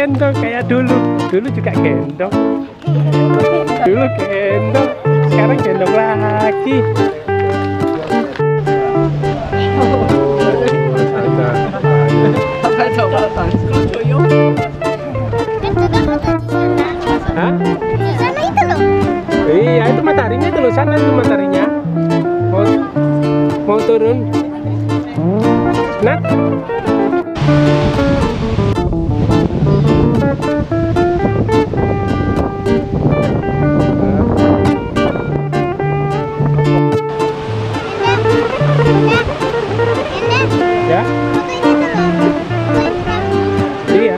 gendong kayak dulu. Dulu juga gendong. Dulu gendong, sekarang gendong lagi. Hah? Di sana itu loh. Iya, itu mataharinya itu loh, sana itu mataharinya. Mau turun. Nat. Ya? Iya.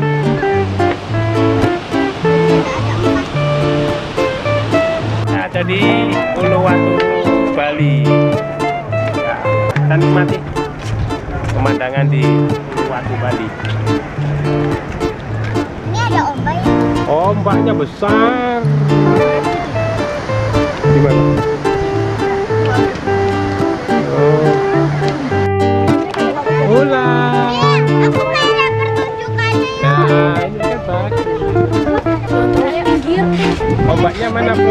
Ada di Uluwatu, Bali. Ya, kita nikmati pemandangan di Uluwatu, Bali. Ini ada ombak ya? Ombaknya besar. Gimana? Oh. Ulang. Aku pengen pertunjukannya ya. Nah, ini kan bagus. Ombaknya mana, Bu?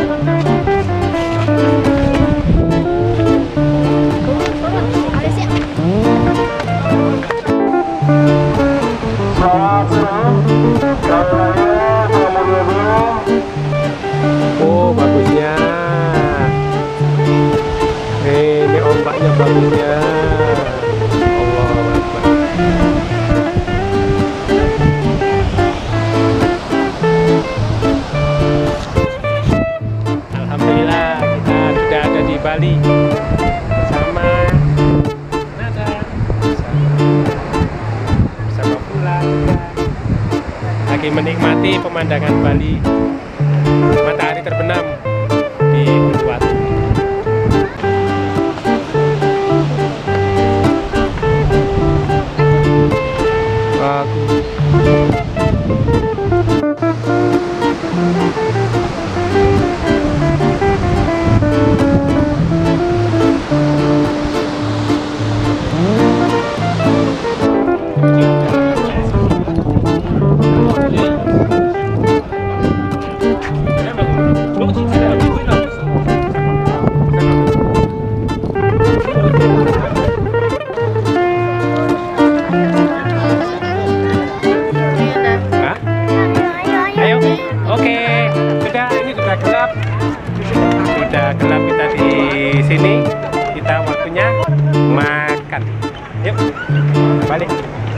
Oh, bagusnya. Ini ombaknya bagusnya. Allah Akbar. Alhamdulillah kita sudah ada di Bali bersama Nada, bersama Pula lagi menikmati pemandangan Bali. Matahari terbenam di Uluwatu. Sudah gelap kita di sini. Kita waktunya makan. Yuk, balik.